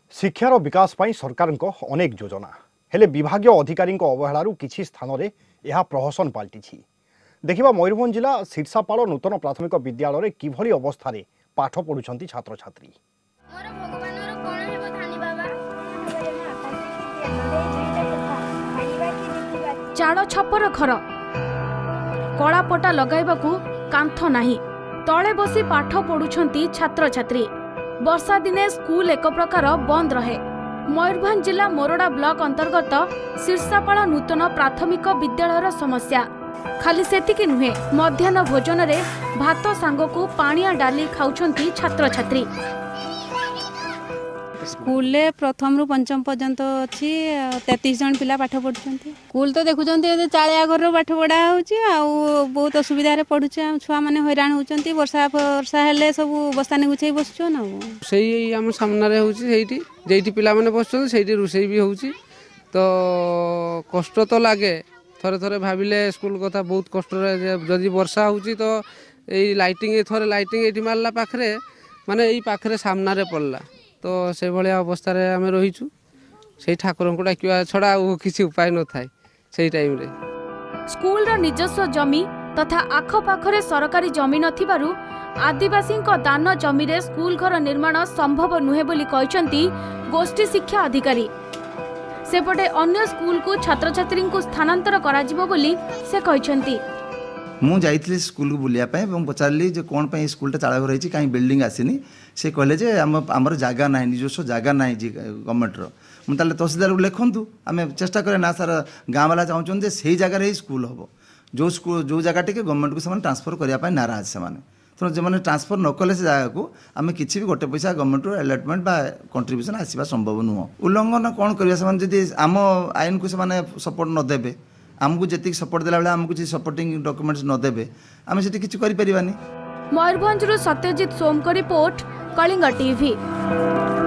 शिक्षार विकास पाई सरकार अनेक योजना हेले विभागीय अधिकारी अवहेलू किछि स्थान रे यह प्रहसन पलटि देखा मयूरभंज जिला शीर्षापाल नूतन प्राथमिक विद्यालय किभली अवस्था रे पाठ पढ़ुछंती छात्र छात्री। चाड़ छपर घर कलापटा लगाइबाकू कांथ नाही तले बसी पाठ पढ़ुछंती छात्र छात्री। वर्षा दिने स्कूल एक प्रकार बंद रहे। मयूरभंज जिला मोरडा ब्लॉक अंतर्गत शीर्षापाल नूतन प्राथमिक विद्यालयर समस्या खाली सेतिकी नुहे, मध्याह्न भोजन रे भात सांगकू पानिया डाली खाउछंती छात्र छात्री। स्कूल प्रथम रु पंचम पर्यंत अच्छी 33 जन पिला पाठ पढ़ुछंती। स्कूल तो देखुछंती चालिया घर पाठ पढ़ा होउची आ बहुत असुविधा रे पढ़ुछे। छुआ माने हैरान होउछंती। वर्षा वर्षा हेले सब बस्तानी गुछै बसछो ना सेही हम सामना रे होउची सेठी जेठी पिला माने बसछो सेठी रुसई भी होउची तो कष्ट तो लागे। थरे थरे भाबिले स्कूल कथा बहुत कष्ट रे जदी वर्षा होउची तो एई लाइटिंग थरे लाइटिंग एठी मारला पाखरे माने एई पाखरे सामना रे पड़ला तो से भलिया अवस्था रे आमे रहिछु। से ठाकुरन को डाकिवा छडा किछि उपाय न थाय। सेही टाइम रे स्कूल रो निजस्व जमी तथा आख पाखरे सरकारी जमी नथिबारु आदिवासी दान जमी रे स्कूल घर निर्माण संभव नुहे बोली कहचंती गोष्ठी शिक्षा अधिकारी। सेपटे अन्य स्कूल को छात्र छात्री को स्थानांतर करा जिवो बोली से कहचंती। मु जाइଥିଲି स्कूल को बुलिया पे एवं पचारली जे कोन पे स्कूल टा चाला घर रही कहीं बिल्डिंग आसीनी से कहले जे हमर जागा नाही निजस्व जागा नाही जी गवर्नमेंट रो मु ताले तहसीलदार लेखंतु आमे चेष्टा करे ना सर गाँ वाला चाहूँ जे सही जगह रे स्कूल हबो जो स्कूल जो जगह टिके गवर्नमेंट को से ट्रांसफर करिया पे नाराज से माने तो जो मैंने ट्रांसफर न कले से जगह को आम किसी भी गोटे पैसा गवर्नमेंट अलटमेंट बा कंट्रीब्यूशन आसवा संभव नुह। उल्लंघन कौन करा जदि आम आईन को से सपोर्ट न देबे आमको जी सपोर्ट देला बेले आमको सपोर्टिंग डॉक्यूमेंट्स न देबे आम से किसी करि परिबानी। मयूरभंज सत्यजित सोम को रिपोर्ट, कलिंग टीवी।